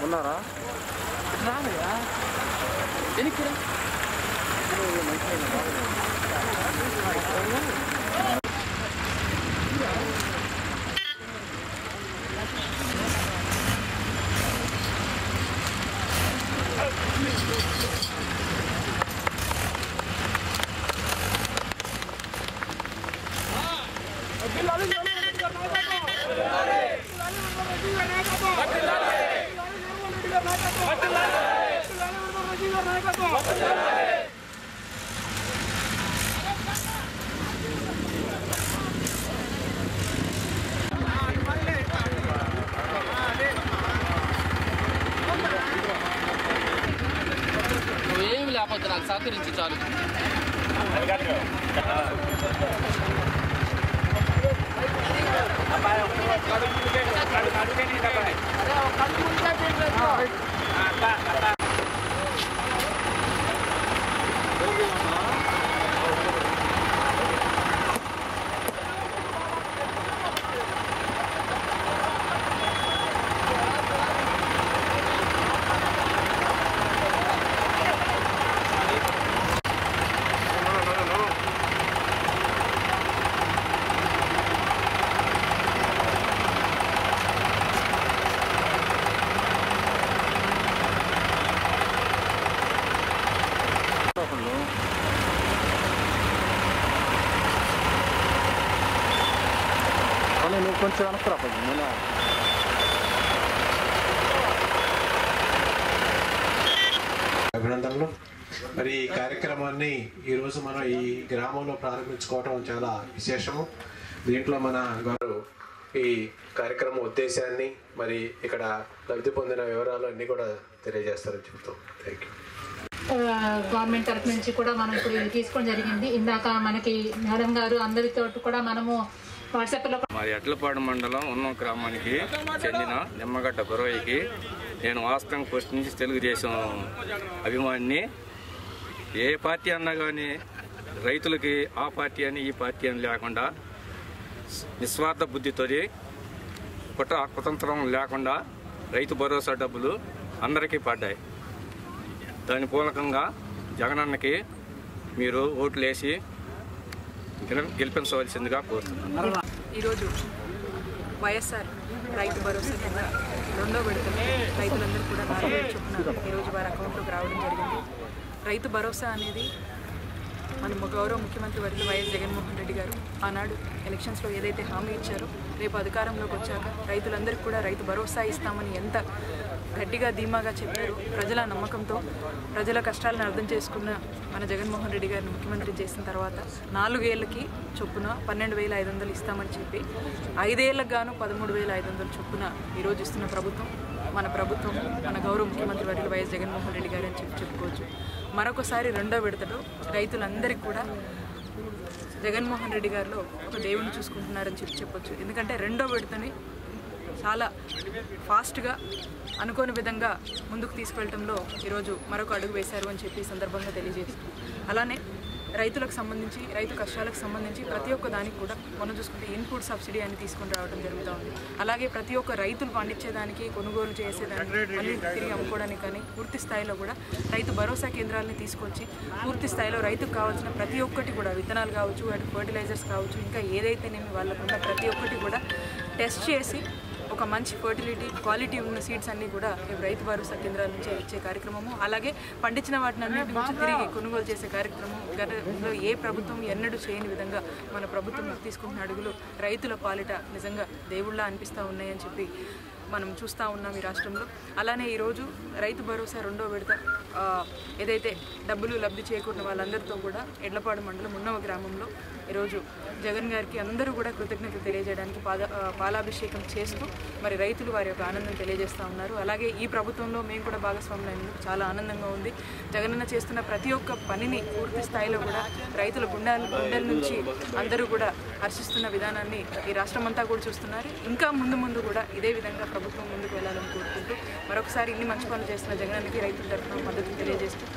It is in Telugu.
ఉన్నారా? రానయ్యా ఎనికి నువ్వేమి లేకపోతే నాకు సహకరించి చాలు. నువ్వు కొంచెం వెనక్కి నేను అభినందనలు. మరి ఈ కార్యక్రమాన్ని ఈరోజు మనం ఈ గ్రామంలో ప్రారంభించుకోవటం చాలా విశేషము. దీంట్లో మన గారు ఈ కార్యక్రమం ఉద్దేశాన్ని మరి ఇక్కడ లబ్ధి పొందిన వివరాలు అన్నీ కూడా తెలియజేస్తారని చెప్తాం. Thank you. గవర్నమెంట్ తరఫు నుంచి కూడా మనం ఇప్పుడు తీసుకోవడం జరిగింది. ఇందాక మనకి మేడం గారు అందరితో కూడా మనము వాట్సాప్లో మరి ఎడ్లపాడు మండలం ఉన్న గ్రామానికి చెందిన నిమ్మగడ్డ గురవయ్యకి నేను వాస్తవంగా ఫస్ట్ నుంచి తెలుగుదేశం అభిమానిని. ఏ పార్టీ అన్నా కానీ రైతులకి ఆ పార్టీ అని ఈ పార్టీ అని లేకుండా నిస్వార్థ బుద్ధితో కుతంత్రం లేకుండా రైతు భరోసా డబ్బులు అందరికీ పడ్డాయి. దాని పూలకంగా జగనన్నకి మీరు ఓట్లు వేసి గెలిపించవలసిందిగా కోరుతున్నాను. ఈరోజు వైఎస్ఆర్ రైతు భరోసా కింద 2వ విడతలో రైతులందరూ కూడా 4,000 చొప్పున ఈరోజు వారి అకౌంట్లోకి రావడం జరిగింది. రైతు భరోసా అనేది మన గౌరవ ముఖ్యమంత్రి వర్యులు వైఎస్ జగన్మోహన్ రెడ్డి గారు ఆనాడు ఎలక్షన్స్లో ఏదైతే హామీ ఇచ్చారో రేపు అధికారంలోకి వచ్చాక రైతులందరికీ కూడా రైతు భరోసా ఇస్తామని ఎంత గట్టిగా ధీమాగా చెప్పారు. ప్రజల నమ్మకంతో ప్రజల కష్టాలను అర్థం చేసుకున్న మన జగన్మోహన్ రెడ్డి గారిని ముఖ్యమంత్రి చేసిన తర్వాత 4 ఏళ్ళకి చొప్పున 12,500 ఇస్తామని చెప్పి 5 ఏళ్ళకు గాను 13,500 చొప్పున ఈరోజు ఇస్తున్న ప్రభుత్వం మన ప్రభుత్వం, మన గౌరవ ముఖ్యమంత్రి వర్యులు వైఎస్ జగన్మోహన్ రెడ్డి గారు అని చెప్పుకోవచ్చు. మరొకసారి 2వ విడతలో రైతులందరికీ కూడా జగన్మోహన్ రెడ్డి గారిలో ఒక దేవుని చూసుకుంటున్నారని చెప్పొచ్చు. ఎందుకంటే 2వ విడతని చాలా ఫాస్ట్గా అనుకోని విధంగా ముందుకు తీసుకెళ్లడంలో ఈరోజు మరొక అడుగు వేశారు అని చెప్పి సందర్భంగా తెలియజేస్తూ, అలానే రైతులకు సంబంధించి రైతు కష్టాలకు సంబంధించి ప్రతి ఒక్క దానికి కూడా మనం చూసుకుంటే ఇన్పుట్ సబ్సిడీ అని తీసుకొని రావడం జరుగుతూ ఉంది. అలాగే ప్రతి ఒక్క రైతులు పండించేదానికి కొనుగోలు చేసేదానికి మళ్ళీ తిరిగి అమ్ముకోవడానికి కానీ పూర్తి స్థాయిలో కూడా రైతు భరోసా కేంద్రాలని తీసుకొచ్చి పూర్తి స్థాయిలో రైతుకు కావాల్సిన ప్రతి ఒక్కటి కూడా విత్తనాలు కావచ్చు, అటు ఫర్టిలైజర్స్ కావచ్చు, ఇంకా ఏదైతేనేమి వాళ్ళకున్న ప్రతి ఒక్కటి కూడా టెస్ట్ చేసి ఒక మంచి ఫర్టిలిటీ క్వాలిటీ ఉన్న సీడ్స్ అన్నీ కూడా రైతు భరోసా కేంద్రాల నుంచి ఇచ్చే కార్యక్రమము, అలాగే పండించిన వాటిని అన్నింటి నుంచి తిరిగి కొనుగోలు చేసే కార్యక్రమం గతంలో ఏ ప్రభుత్వం ఎన్నడూ చేయని విధంగా మన ప్రభుత్వం తీసుకుంటున్న అడుగులు రైతుల పాలిట నిజంగా దేవుళ్ళ అనిపిస్తూ ఉన్నాయని చెప్పి మనం చూస్తూ ఉన్నాం ఈ రాష్ట్రంలో. అలానే ఈరోజు రైతు భరోసా 2వ విడత ఏదైతే డబ్బులు లబ్ధి చేకూరిన వాళ్ళందరితో కూడా ఎడ్లపాడు మండలం ఉన్నవ గ్రామంలో ఈరోజు జగన్ గారికి అందరూ కూడా కృతజ్ఞతలు తెలియజేయడానికి పాలాభిషేకం చేస్తూ మరి రైతులు వారి యొక్క ఆనందం తెలియజేస్తూ ఉన్నారు. అలాగే ఈ ప్రభుత్వంలో మేము కూడా భాగస్వాములైనందుకు చాలా ఆనందంగా ఉంది. జగనన్న చేస్తున్న ప్రతి ఒక్క పనిని పూర్తి స్థాయిలో కూడా రైతుల గుండెల నుంచి అందరూ కూడా హర్షిస్తున్న విధానాన్ని ఈ రాష్ట్రం అంతా కూడా చూస్తున్నారు. ఇంకా ముందు కూడా ఇదే విధంగా ప్రభుత్వం ముందుకు వెళ్ళాలని కోరుకుంటూ మరొకసారి ఇన్ని మంచి పనులు చేస్తున్న జగనన్నకి రైతుల తరఫున మద్దతు తెలియజేస్తూ